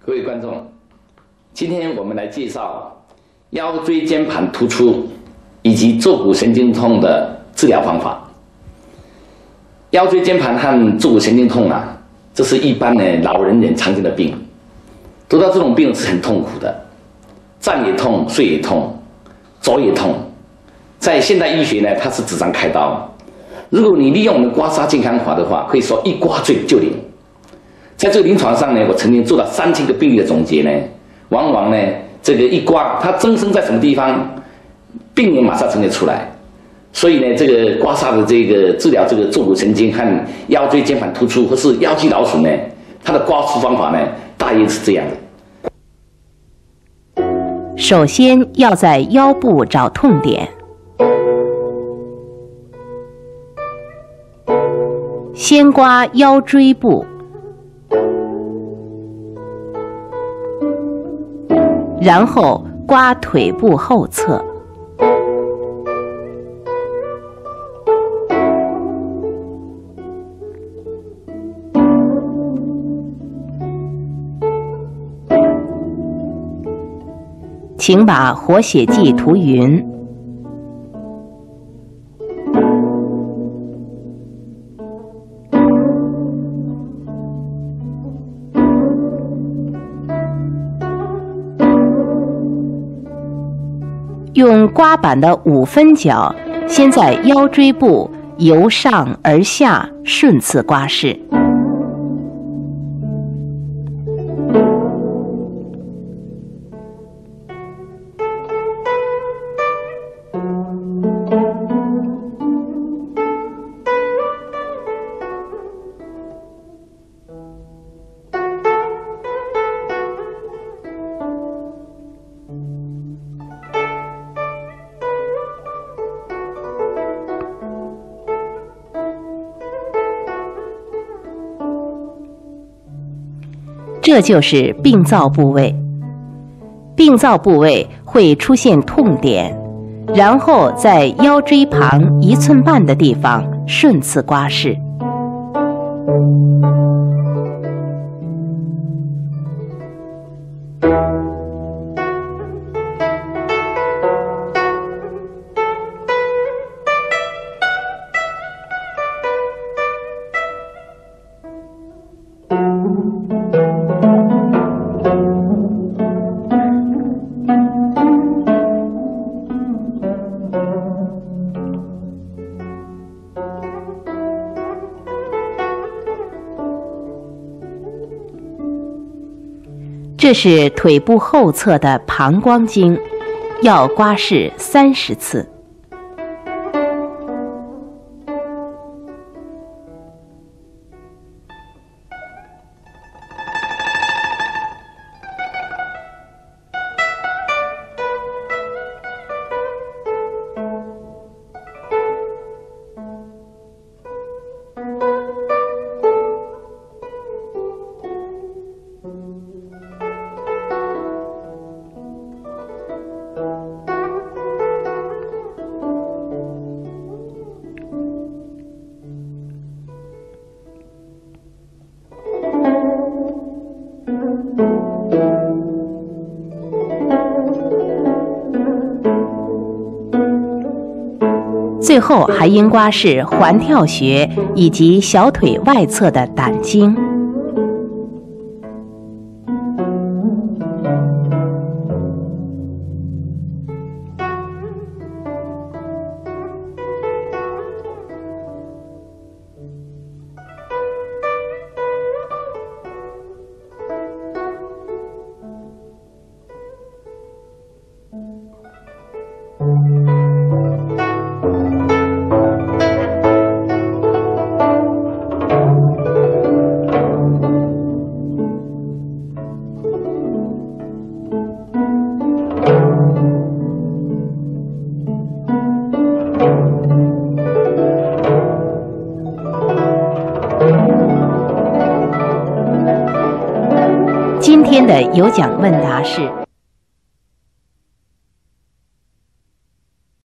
各位观众，今天我们来介绍腰椎间盘突出以及坐骨神经痛的治疗方法。腰椎间盘和坐骨神经痛啊，这是一般老人常见的病。得到这种病是很痛苦的，站也痛，睡也痛，走也痛。在现代医学呢，它是纸张开刀。如果你利用我们刮痧健康法的话，可以说一刮罪就灵。在这个临床上呢，我曾经做了3000个病例的总结呢，往往呢这个一刮，它增生在什么地方，病人马上呈现出来。所以呢，这个刮痧的这个治疗这个坐骨神经和腰椎间盘突出或是腰肌劳损呢，它的刮痧方法呢，大约是这样的。 首先要在腰部找痛点，先刮腰椎部，然后刮腿部后侧，请把活血剂涂匀。用刮板的5分角，先在腰椎部由上而下顺次刮拭。这就是病灶部位，病灶部位会出现痛点，然后在腰椎旁1寸半的地方顺次刮拭。这是腿部后侧的膀胱经，要刮拭30次。最后还应刮拭环跳穴以及小腿外侧的胆经。今天的有奖问答是